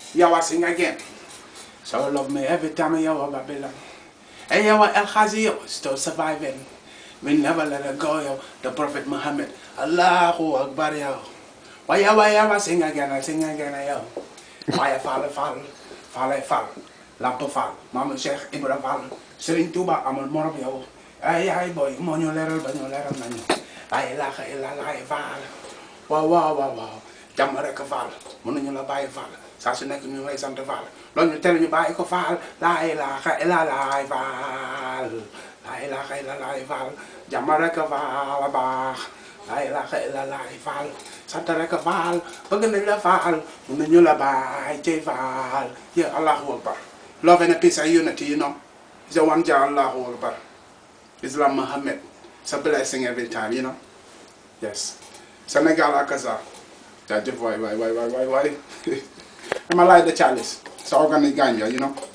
Yo, I sing again. So love me every time you are Babylon. Hey, yo, Elhadji, yo, still surviving. We never let it go, yo. The Prophet Muhammad. Allahu Akbar, yo. Why, I sing again, yo. Why, fall. Lamp fall. Mama Sheikh Ibrahim fall. Serigne Touba amul morom, yo. Ay, boy, moo ñu leeral ba ñu leeral nañu. La ilaha illallah fall. Waaw. Jàmm rek fall. Mënuñu la bàyyi fall. Saa su nekk ñu lay sant fall. Loolu ñu tere ñu bàyyi ko fall. La ilaha illallah fall. La ilaha illallah fall. Jàmm rek fall baax. La ilaha illallah fall. Sant rek fall. Bëgg nañ la fall. Mënuñu la bàyyi ci fall. Yeah, Allahu Akbar. Love and peace and unity, you know. It's a one Jah, Allahu Akbar. Islam Muhammad. It's a blessing every time, you know. Yes. Senegal akaza. Jaajëf waay. Dama laaj the chalice. Sa organique Gambia, you know.